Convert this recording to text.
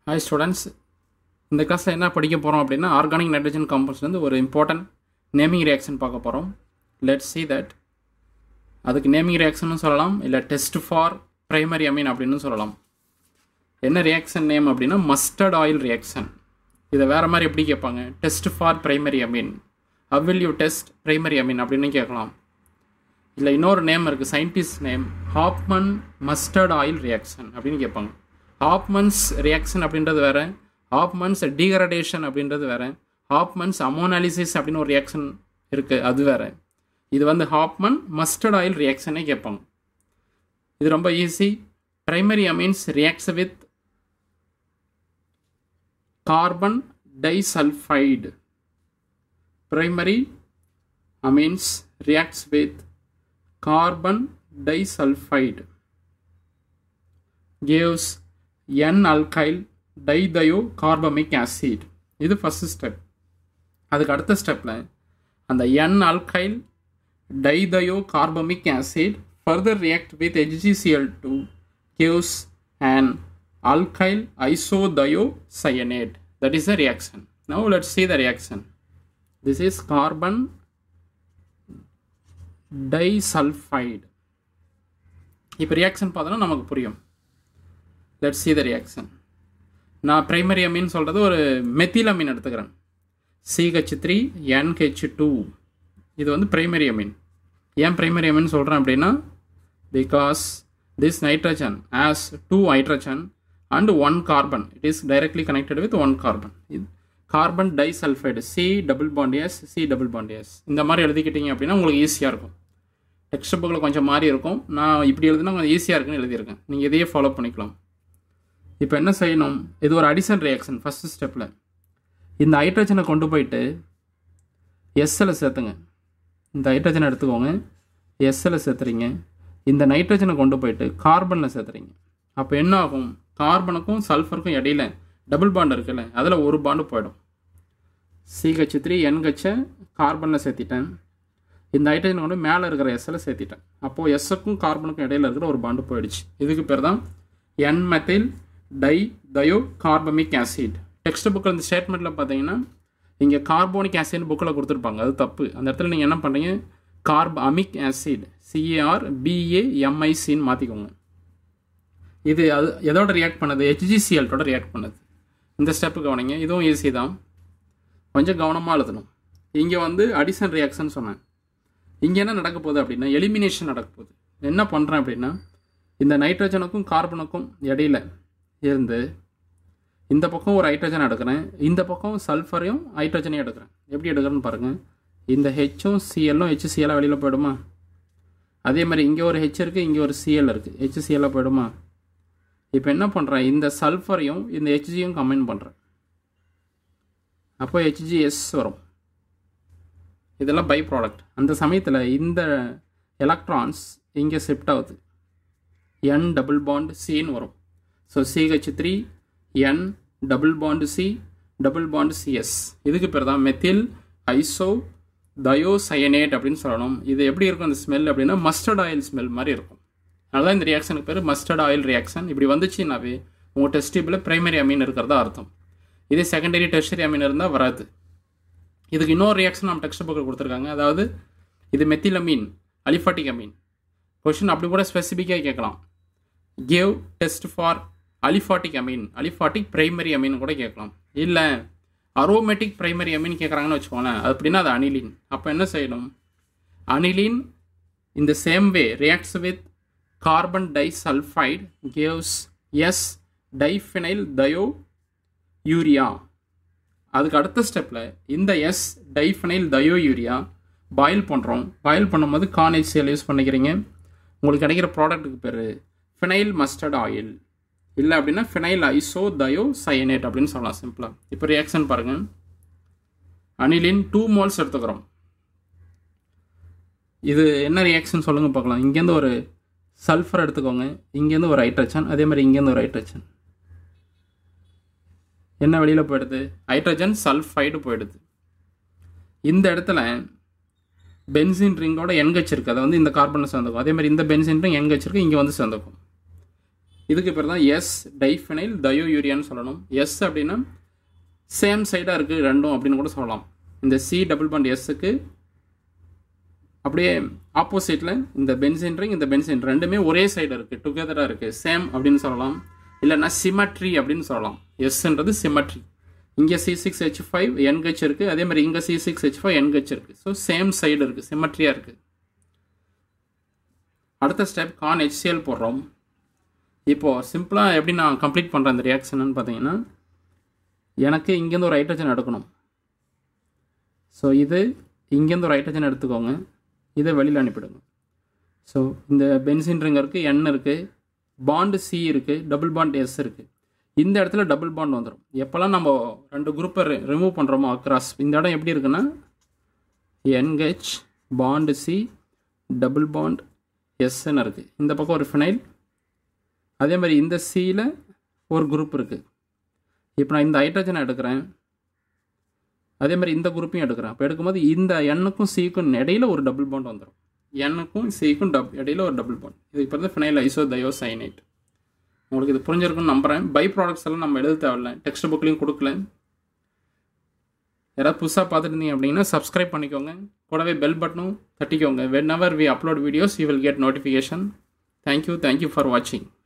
Hi students, இந்த கிளாஸில் என்ன படிக்க போகிறோம் அப்படின்னா ஆர்கானிக் நைட்ரஜன் காம்பவுண்ட்ஸ்லேருந்து ஒரு இம்பார்ட்டன்ட் நேமிங் ரியாக்ஷன் பார்க்க போகிறோம். Let's see that. அதுக்கு நேமிங் ரியாக்ஷன்னு சொல்லலாம், இல்லை டெஸ்ட் ஃபார் பிரைமரி அமீன் அப்படின்னு சொல்லலாம். என்ன ரியாக்ஷன் நேம் அப்படின்னா மஸ்டர்ட் ஆயில் ரியாக்ஷன். இதை வேறு மாதிரி எப்படி கேட்பாங்க, test for primary amine, how will you test primary amine அப்படின்னு கேட்கலாம். இல்லை இன்னொரு நேம் இருக்குது, scientist name Hofmann mustard oil reaction அப்படின்னு கேட்பாங்க. ஹாப்மன்ஸ் ரியாக்ஷன் அப்படின்றது வேறு, ஹாப்மன்ஸ் டீக்ரடேஷன் அப்படின்றது வேறு, ஹாப்மன்ஸ் அமோனாலிசிஸ் அப்படின்னு ஒரு ரியாக்ஷன் இருக்குது அது வேறு. இது வந்து ஹாப்மன் மஸ்டர்ட் ஆயில் ரியாக்ஷனே கேட்பாங்க. இது ரொம்ப easy. Primary amines reacts with carbon disulfide. பிரைமரி அமீன்ஸ் reacts with carbon disulfide gives N-alkyl dithiocarbamic acid. இது ஃபர்ஸ்ட் ஸ்டெப். அதுக்கு அடுத்த ஸ்டெப்பில் அந்த N-alkyl dithiocarbamic acid further react with HgCl2 gives an alkyl isothiocyanate. That is the reaction. Now let's see the reaction. This is carbon disulfide. இப்போ reaction பார்த்தோன்னா நமக்கு புரியும். Let's see the reaction. நான் primary amine சொல்கிறது ஒரு methyl Ameen எடுத்துக்கிறேன். CH3NH2. இது வந்து பிரைமரி அமீன். ஏன் பிரைமரி அமீன் சொல்கிறேன் அப்படின்னா because this nitrogen has 2 hydrogen and 1 carbon. It is directly connected with 1 carbon. Carbon disulfide C++S இந்த மாதிரி எழுதிக்கிட்டீங்க அப்படின்னா உங்களுக்கு ஈஸியாக இருக்கும். டெக்ஸ்ட் புக்கில் கொஞ்சம் மாறி இருக்கும், நான் இப்படி எழுதுனா கொஞ்சம் ஈஸியாக இருக்குன்னு எழுதியிருக்கேன். நீங்கள் இதையே ஃபாலோ பண்ணிக்கலாம். இப்போ என்ன செய்யணும், இது ஒரு அடிஷன் ரியாக்ஷன். ஃபஸ்ட்டு ஸ்டெப்பில் இந்த ஹைட்ரஜனை கொண்டு போயிட்டு எஸ்ஸில் சேர்த்துங்க. இந்த ஹைட்ரஜனை எடுத்துக்கோங்க, எஸ்ஸில் சேர்த்துறீங்க. இந்த நைட்ரஜனை கொண்டு போயிட்டு கார்பனில் சேர்த்துறீங்க. அப்போ என்ன ஆகும், கார்பனுக்கும் சல்ஃபருக்கும் இடையில டபுள் பாண்ட் இருக்குல்ல, அதில் ஒரு பாண்டு போயிடும். CH3NH கார்பனில் சேர்த்திட்டேன். இந்த ஹைட்ரஜன் கொண்டு மேலே இருக்கிற எஸ்ஸில் சேர்த்திட்டேன். அப்போது எஸ்ஸுக்கும் கார்பனுக்கும் இடையில இருக்கிற ஒரு பாண்டு போயிடுச்சு. இதுக்கு பேர் தான் N-methyl dithiocarbamic acid. டெக்ஸ்ட் புக்கில் இந்த ஸ்டேட்மெண்ட்டில் பார்த்தீங்கன்னா இங்கே கார்போனிக் ஆசிட்னு புக்கில் கொடுத்துருப்பாங்க, அது தப்பு. அந்த இடத்துல நீங்கள் என்ன பண்ணுறீங்க, கார்பமிக் ஆசிட் CARBAMICன்னு மாற்றிக்கோங்க. இது அது எதோட ரியாக்ட் பண்ணுது, HgCl2 ரியாக்ட் பண்ணுது. இந்த ஸ்டெப்பு கவனிங்க, இதுவும் ஈஸி தான், கொஞ்சம் கவனமாக எழுதணும். இங்கே வந்து அடிஷன் ரியாக்ஷன் சொன்னேன். இங்கே என்ன நடக்க போகுது அப்படின்னா எலிமினேஷன் நடக்க போகுது. என்ன பண்ணுறேன் அப்படின்னா இந்த நைட்ரஜனுக்கும் கார்பனுக்கும் இடையில இருந்து இந்த பக்கம் ஒரு ஹைட்ரஜன் எடுக்கிறேன், இந்த பக்கம் சல்ஃபரையும் ஹைட்ரஜனையும் எடுக்கிறேன். எப்படி எடுக்கிறேன்னு பாருங்கள். இந்த ஹெச்சும் சிஎல்லும் HCl வெளியில் போயிடுமா, அதே மாதிரி இங்கே ஒரு ஹெச் இருக்குது, இங்கே ஒரு சிஎல் இருக்குது, HCl போயிடுமா. இப்போ என்ன பண்ணுறேன், இந்த சல்ஃபரையும் இந்த ஹெச்ஜியும் கம்பைன் பண்ணுறேன். அப்போ HgS வரும். இதெல்லாம் பை ப்ராடக்ட். அந்த சமயத்தில் இந்த எலக்ட்ரான்ஸ் இங்கே ஷிஃப்ட் ஆகுது, N டபுள் பாண்ட் Cன்னு வரும். So CH3N double bond C double bond CS. இதுக்கு பேர் தான் மெத்தில் ஐசோதியோசயனேட் அப்படின்னு சொல்லணும். இது எப்படி இருக்கும் அந்த ஸ்மெல் அப்படின்னா மஸ்டர்ட் ஆயில் ஸ்மெல் மாதிரி இருக்கும். அதனால தான் இந்த ரியாக்ஷனுக்கு பேர் மஸ்டர்ட் ஆயில் ரியாக்ஷன். இப்படி வந்துச்சுன்னாவே உங்கள் டெஸ்ட் டியூப்பில் பிரைமரி அமீன் இருக்கிறதா அர்த்தம். இதே செகண்டரி டெர்ஷரி அமீன் இருந்தால் வராது. இதுக்கு இன்னொரு ரியாக்ஷன் நம்ம டெக்ஸ்ட் புக்கில் கொடுத்துருக்காங்க. அதாவது இது methyl amine aliphatic amine. Question அப்படி கூட ஸ்பெசிஃபிக்காக கேட்கலாம், give test for aliphatic amine, aliphatic primary amine கூட கேட்கலாம். இல்லை அரோமேட்டிக் பிரைமரி அமீன் கேட்குறாங்கன்னு வச்சுக்கோங்களேன், அது அப்படின்னா அது அனிலின். அப்போ என்ன செய்யணும், அனிலின் இந்த same way reacts with carbon disulfide gives S-diphenyl thiourea. அதுக்கு அடுத்த ஸ்டெப்பில் இந்த S-diphenyl thiourea பாயில் பண்ணுறோம். பாயில் பண்ணும்போது HCl யூஸ் பண்ணிக்கிறீங்க. உங்களுக்கு கிடைக்கிற ப்ராடக்ட்டுக்கு பேர் ஃபினைல் மஸ்டர்ட் ஆயில், இல்லை அப்படின்னா ஃபினைல் ஐசோதியோசயனேட் அப்படின்னு சொல்லலாம் சிம்பிளாக. இப்போ ரியாக்ஷன் பாருங்கள். அனிலின் 2 moles எடுத்துக்கிறோம். இது என்ன ரியாக்ஷன் சொல்லுங்கள் பார்க்கலாம். இங்கேருந்து ஒரு சல்ஃபர் எடுத்துக்கோங்க, இங்கேருந்து ஒரு ஹைட்ரஜன், அதே மாதிரி இங்கேருந்து ஒரு ஹைட்ரஜன். என்ன வெளியில் போயிடுது, ஹைட்ரஜன் சல்ஃபைடு போயிடுது. இந்த இடத்துல பென்சின் ரிங்கோட NH இருக்குது, அதை வந்து இந்த கார்பனில் சேர்ந்துக்கும். அதே மாதிரி இந்த பென்சின் ரிங் NH இருக்குது, இங்கே வந்து சேர்ந்துக்கும். இதுக்கு பேர் தான் எஸ் டைஃபினைல் தயோயூரியான்னு சொல்லணும். எஸ் அப்படின்னா சேம் சைடாக இருக்குது ரெண்டும் அப்படின்னு கூட சொல்லலாம். இந்த சி டபுள் பாண்ட் எஸ்ஸுக்கு அப்படியே ஆப்போசிட்டில் இந்த பென்சின் ரிங் இந்த பென்சின் ரெண்டுமே ஒரே சைடு இருக்குது, டுகெதராக இருக்குது, சேம் அப்படின்னு சொல்லலாம். இல்லைன்னா சிமெட்ரி அப்படின்னு சொல்லலாம். எஸ்ன்றது சிமெட்ரி. இங்கே C6H5 NH இருக்குது, அதே மாதிரி இங்கே C6H5 NH இருக்குது. ஸோ சேம் சைடு இருக்குது, சிமெட்ரியாக இருக்குது. அடுத்த ஸ்டெப் கான் HCl போடுறோம். இப்போது சிம்பிளாக எப்படி நான் கம்ப்ளீட் பண்ணுறேன் இந்த ரியாக்ஷன்னு பார்த்தீங்கன்னா, எனக்கு இங்கேருந்து ஒரு ஹைட்ரஜன் எடுக்கணும். ஸோ இது இங்கேருந்து ஒரு ஹைட்ரஜன் எடுத்துக்கோங்க, இதை வெளியில் அனுப்பிடுங்க. ஸோ இந்த பென்சின் ரிங் இருக்குது, N இருக்குது, பாண்டு C இருக்குது, டபுள் பாண்ட் S இருக்குது. இந்த இடத்துல டபுள் பாண்ட் வந்துடும். எப்போல்லாம் நம்ம ரெண்டு குரூப்பை ரிமூவ் பண்ணுறோமோ அக்ராஸ், இந்த இடம் எப்படி இருக்குன்னா NH bond C double bond Sன்னு இருக்குது. இந்த பக்கம் ஒரு ஃபினைல், அதே மாதிரி இந்த சியில் ஒரு குரூப் இருக்குது. இப்போ நான் இந்த ஹைட்ரஜனை எடுக்கிறேன், அதே மாதிரி இந்த குரூப்பையும் எடுக்கிறேன். அப்போ எடுக்கும்போது இந்த Nக்கும் Cக்கும் இடையில ஒரு டபுள் பாண்ட் வந்துடும். Nக்கும் Cக்கும் இடையில ஒரு டபுள் பாண்ட். இது இப்போ வந்து ஃபினைல் ஐசோதயோசைனேட். உங்களுக்கு இது புரிஞ்சிருக்குன்னு நம்புகிறேன். பை ப்ராடக்ட்ஸ் எல்லாம் நம்ம எழுத தேவையில்லை, டெக்ஸ்ட் புக்லேயும் கொடுக்கல. யாராவது புதுசாக பார்த்துருந்தீங்க அப்படின்னா சப்ஸ்கிரைப் பண்ணிக்கோங்க, கூடவே பெல் பட்டனும் தட்டிக்கோங்க. whenever we upload videos you will get notification. Thank you for watching.